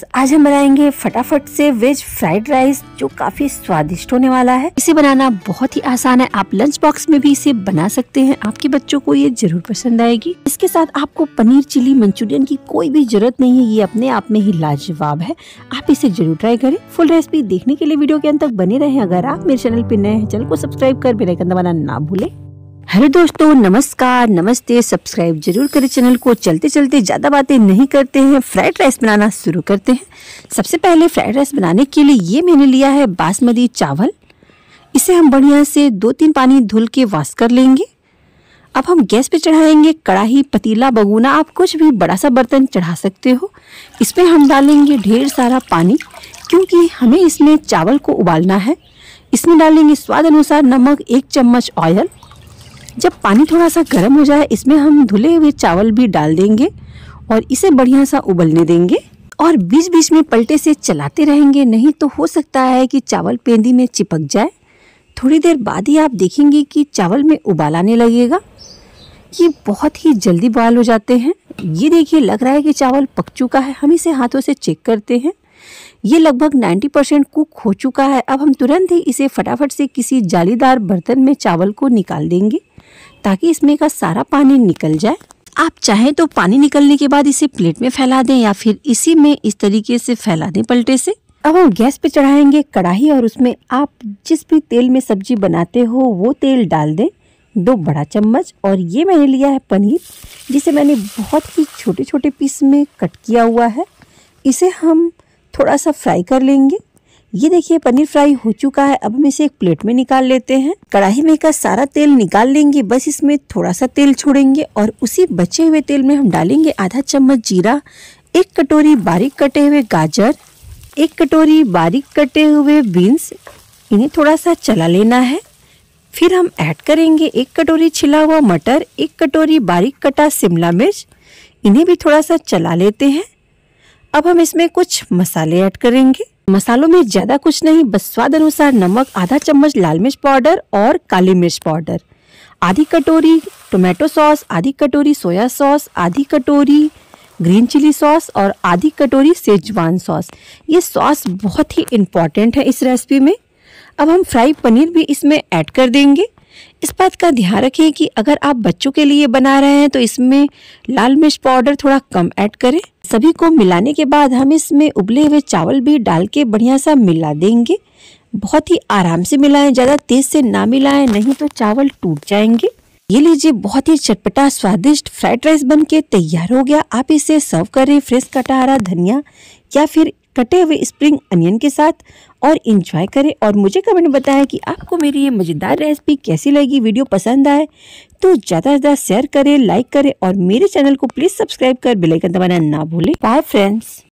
आज हम बनाएंगे फटाफट से वेज फ्राइड राइस जो काफी स्वादिष्ट होने वाला है। इसे बनाना बहुत ही आसान है, आप लंच बॉक्स में भी इसे बना सकते हैं। आपके बच्चों को ये जरूर पसंद आएगी। इसके साथ आपको पनीर चिली मंचूरियन की कोई भी जरूरत नहीं है, ये अपने आप में ही लाजवाब है। आप इसे जरूर ट्राई करें। फुल रेसिपी देखने के लिए वीडियो के अंत तक बने रहें। अगर आप मेरे चैनल पे नए हैं, चैनल को सब्सक्राइब कर बेल आइकन दबाना ना भूलें। हेलो दोस्तों, नमस्कार, नमस्ते। सब्सक्राइब जरूर करें चैनल को। चलते चलते ज्यादा बातें नहीं करते हैं, फ्राइड राइस बनाना शुरू करते हैं। सबसे पहले फ्राइड राइस बनाने के लिए ये मैंने लिया है बासमती चावल। इसे हम बढ़िया से 2-3 पानी धुल के वॉश कर लेंगे। अब हम गैस पे चढ़ाएंगे कढ़ाई, पतीला, बगुना, आप कुछ भी बड़ा सा बर्तन चढ़ा सकते हो। इसमें हम डालेंगे ढेर सारा पानी, क्योंकि हमें इसमें चावल को उबालना है। इसमें डालेंगे स्वाद अनुसार नमक, 1 चम्मच ऑयल। जब पानी थोड़ा सा गर्म हो जाए, इसमें हम धुले हुए चावल भी डाल देंगे और इसे बढ़िया सा उबलने देंगे। और बीच बीच में पलटे से चलाते रहेंगे, नहीं तो हो सकता है कि चावल पेंदी में चिपक जाए। थोड़ी देर बाद ही आप देखेंगे कि चावल में उबाल आने लगेगा। ये बहुत ही जल्दी बॉयल हो जाते हैं। ये देखिए, लग रहा है कि चावल पक चुका है। हम इसे हाथों से चेक करते हैं। ये लगभग 90% कुक हो चुका है। अब हम तुरंत ही इसे फटाफट से किसी जालीदार बर्तन में चावल को निकाल देंगे, ताकि इसमें का सारा पानी निकल जाए। आप चाहें तो पानी निकलने के बाद इसे प्लेट में फैला दें, या फिर इसी में इस तरीके से फैला दें पलटे से। अब हम गैस पे चढ़ाएंगे कढ़ाई और उसमें आप जिस भी तेल में सब्जी बनाते हो वो तेल डाल दें, 2 बड़ा चम्मच। और ये मैंने लिया है पनीर, जिसे मैंने बहुत ही छोटे छोटे पीस में कट किया हुआ है। इसे हम थोड़ा सा फ्राई कर लेंगे। ये देखिए, पनीर फ्राई हो चुका है। अब हम इसे एक प्लेट में निकाल लेते हैं। कढ़ाई में का सारा तेल निकाल लेंगे, बस इसमें थोड़ा सा तेल छोड़ेंगे और उसी बचे हुए तेल में हम डालेंगे आधा चम्मच जीरा, 1 कटोरी बारीक कटे हुए गाजर, 1 कटोरी बारीक कटे हुए बीन्स। इन्हें थोड़ा सा चला लेना है। फिर हम ऐड करेंगे 1 कटोरी छिला हुआ मटर, 1 कटोरी बारीक कटा शिमला मिर्च। इन्हें भी थोड़ा सा चला लेते हैं। अब हम इसमें कुछ मसाले ऐड करेंगे। मसालों में ज्यादा कुछ नहीं, बस स्वाद अनुसार नमक, आधा चम्मच लाल मिर्च पाउडर और काली मिर्च पाउडर, आधी कटोरी टोमेटो सॉस, आधी कटोरी सोया सॉस, आधी कटोरी ग्रीन चिली सॉस और आधी कटोरी सेजवान सॉस। ये सॉस बहुत ही इम्पोर्टेंट है इस रेसिपी में। अब हम फ्राई पनीर भी इसमें ऐड कर देंगे। इस बात का ध्यान रखें कि अगर आप बच्चों के लिए बना रहे हैं तो इसमें लाल मिर्च पाउडर थोड़ा कम ऐड करें। सभी को मिलाने के बाद हम इसमें उबले हुए चावल भी डाल के बढ़िया सा मिला देंगे। बहुत ही आराम से मिलाएं, ज्यादा तेज से ना मिलाएं, नहीं तो चावल टूट जाएंगे। ये लीजिए, बहुत ही चटपटा स्वादिष्ट फ्राइड राइस बनके तैयार हो गया। आप इसे सर्व करें फ्रेश कटा हरा धनिया या फिर कटे हुए स्प्रिंग अनियन के साथ और इंजॉय करें। और मुझे कमेंट में बताएं कि आपको मेरी ये मजेदार रेसिपी कैसी लगी। वीडियो पसंद आए तो ज़्यादा से ज़्यादा शेयर करें, लाइक करें और मेरे चैनल को प्लीज़ सब्सक्राइब कर बेल आइकन दबाना ना भूलें। Bye friends.